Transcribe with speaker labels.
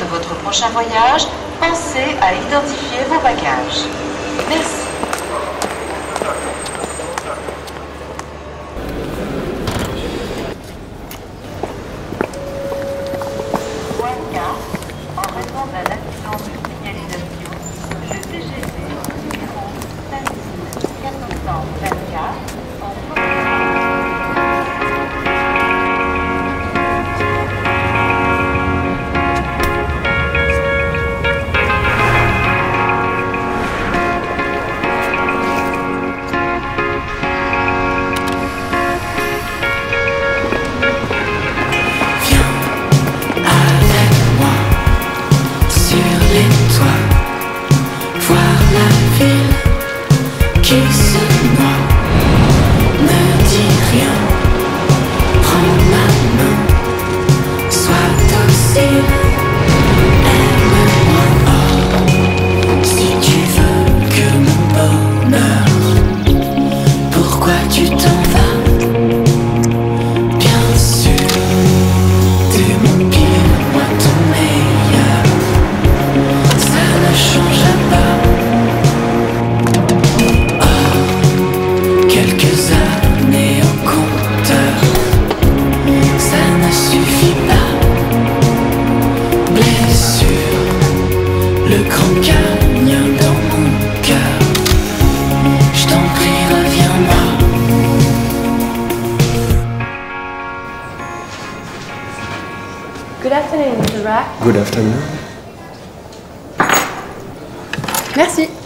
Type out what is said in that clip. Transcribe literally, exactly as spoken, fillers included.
Speaker 1: votre prochain voyage, pensez à identifier vos bagages. Merci. En raison d'un accident de signalisation, le T G V numéro cinq mille quatre cent vingt-quatre en
Speaker 2: qui se noie, ne dis rien, prends ma main, sois docile, aime-moi, oh, si tu veux que mon bonheur, pourquoi tu t'en vas? Bien sûr, t'es mon pire, moi ton meilleur, ça ne changera pas. Quelques années au compteur, ça ne suffit pas. Blessure, le grand canyon dans mon cœur. Je t'en prie, reviens-moi.
Speaker 3: Good afternoon, Mister Rack.
Speaker 4: Good afternoon.
Speaker 3: Merci.